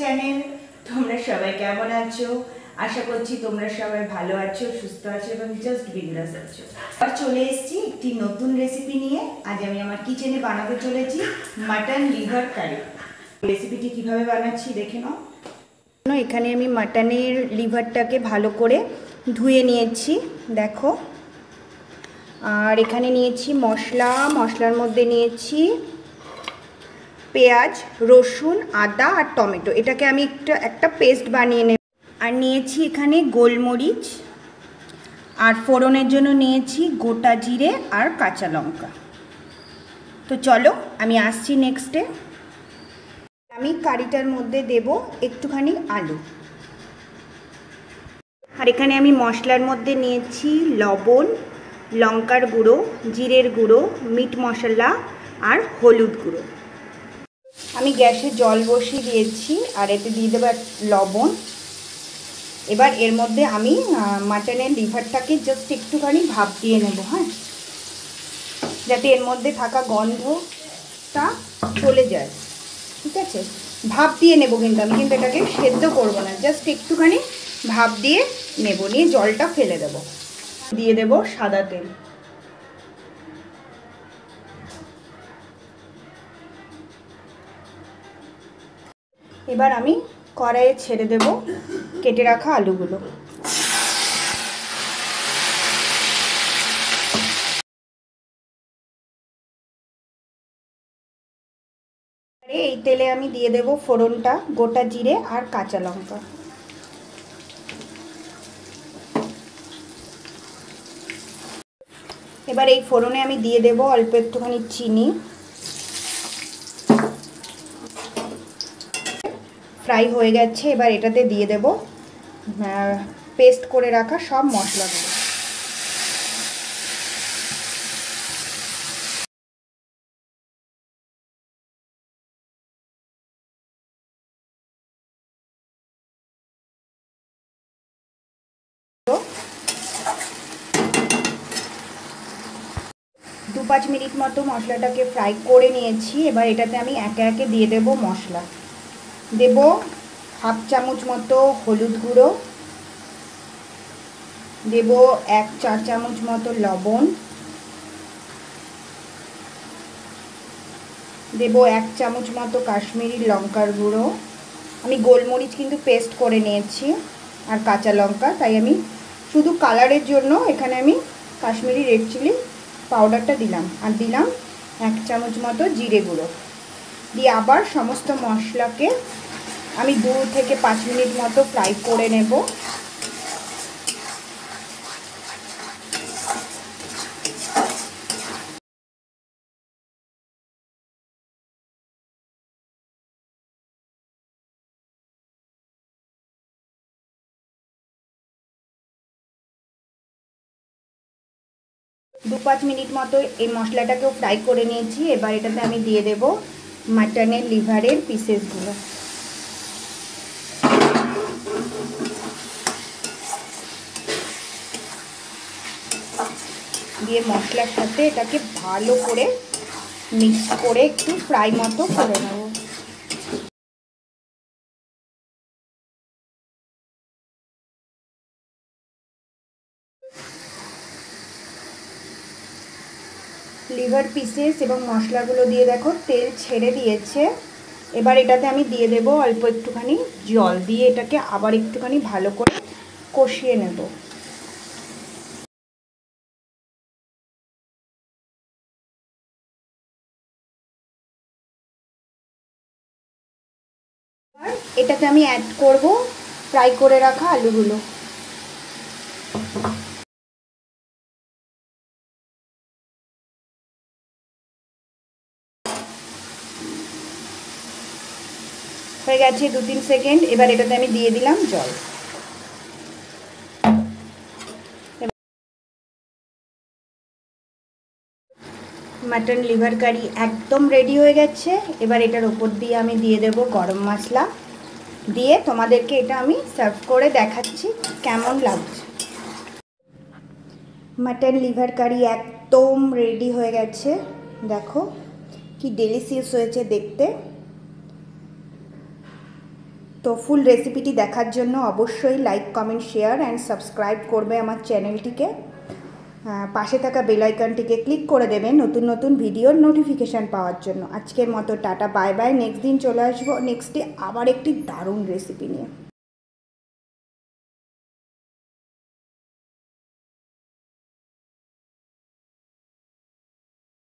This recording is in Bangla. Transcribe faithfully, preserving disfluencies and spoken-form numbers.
চ্যানেল। তোমরা সবাই কেমন আছো? আশা করছি তোমরা সবাই ভালো আছো, সুস্থ আছো এবং জাস্ট বিন্দাস আছো। আর চলে এসেছি একটি নতুন রেসিপি নিয়ে। আজ আমি আমার কিচেনে বানাতে চলেছি মাটন লিভার কারি। রেসিপিটি কিভাবে বানাচ্ছি দেখে নাও। এখানে আমি মাটনের লিভারটাকে ভালো করে ধুয়ে নিয়েছি, দেখো। আর এখানে নিয়েছি মশলা, মশলার মধ্যে নিয়েছি পেঁয়াজ, রসুন, আদা আর টমেটো। এটাকে আমি একটা একটা পেস্ট বানিয়ে নেব। আর নিয়েছি এখানে গোলমরিচ, আর ফোড়নের জন্য নিয়েছি গোটা জিরে আর কাঁচা লঙ্কা। তো চলো আমি আসছি নেক্সটে। আমি কারিটার মধ্যে দেব একটুখানি আলু। আর এখানে আমি মশলার মধ্যে নিয়েছি লবণ, লঙ্কার গুঁড়ো, জিরের গুঁড়ো, মিট মশলা আর হলুদ গুঁড়ো। আমি গ্যাসে জল বসিয়ে দিয়েছি আর এতে দিয়ে দেবো লবণ। এবার এর মধ্যে আমি মাটনের লিভারটাকে জাস্ট একটুখানি ভাপ দিয়ে নেব, হ্যাঁ, যাতে এর মধ্যে থাকা গন্ধটা চলে যায়। ঠিক আছে, ভাপ দিয়ে নেব, কিন্তু আমি কিন্তু এটাকে সেদ্ধ করব না, জাস্ট একটুখানি ভাপ দিয়ে নেব, নিয়ে জলটা ফেলে দেব। দিয়ে দেব সাদা তেল। এবার আমি কড়াইয়ে ছেড়ে দেব কেটে রাখা আলুগুলো। এই তেলে আমি দিয়ে দেব ফোড়নটা, গোটা জিরে আর কাঁচা লঙ্কা। এবার এই ফোড়নে আমি দিয়ে দেব অল্প একটুখানি চিনি। ফ্রাই হয়ে গেছে, এবার এটাতে দিয়ে দেব পেস্ট করে রাখা সব মশলাগুলো। দু পাঁচ মিনিট মতো মশলাটাকে ফ্রাই করে নিয়েছি। এবার এটাতে আমি একে একে দিয়ে দেব মশলা। দেব হাফ চামচ মতো হলুদ গুঁড়ো, দেব এক চা চামচ মতো লবণ, দেব এক চামচ মতো কাশ্মীরি লঙ্কার গুঁড়ো। আমি গোলমরিচ কিন্তু পেস্ট করে নিয়েছি আর কাঁচা লঙ্কা, তাই আমি শুধু কালারের জন্য এখানে আমি কাশ্মীরি রেড চিলি পাউডারটা দিলাম। আর দিলাম এক চামচ মতো জিরে গুঁড়ো। দিয়ে আবার সমস্ত মশলাকে আমি দু থেকে পাঁচ মিনিট মতো ফ্রাই করে নেব। দু পাঁচ মিনিট মতো এই মশলাটাকেও ফ্রাই করে নিয়েছি। এবার এটাতে আমি দিয়ে দেব মাটনের লিভারের পিসেসগুলো। দিয়ে মশলার সাথে এটাকে ভালো করে মিক্স করে একটু ফ্রাই মতো করে নেব। লিভার পিসেস এবং মশলাগুলো দিয়ে দেখো তেল ছেড়ে দিয়েছে। এবার এটাতে আমি দিয়ে দেব অল্প একটুখানি জল, দিয়ে এটাকে আবার একটুখানি ভালো করে কষিয়ে নেব। আর এটাতে আমি অ্যাড করব ফ্রাই করে রাখা আলুগুলো। হয়ে গেছে দু তিন সেকেন্ড। এবার এটাতে আমি দিয়ে দিলাম জল। মাটন লিভার কারি একদম রেডি হয়ে গেছে। এবার এটার ওপর দিয়ে আমি দিয়ে দেব গরম মশলা, দিয়ে তোমাদেরকে এটা আমি সার্ভ করে দেখাচ্ছি কেমন লাগছে। মাটন লিভার কারি একদম রেডি হয়ে গেছে, দেখো কি ডেলিশিয়াস হয়েছে দেখতে। তো ফুল রেসিপিটি দেখার জন্য অবশ্যই like comment share and subscribe করবে আমার চ্যানেলটিকে। পাশে থাকা বেল আইকনটিকে ক্লিক করে দেবে নতুন নতুন ভিডিওর নোটিফিকেশান পাওয়ার জন্য। আজকের মতো টাটা, বাই বাই। নেক্সট দিন চলে আসবো নেক্সট ডে আবার একটি দারুণ রেসিপি নিয়ে।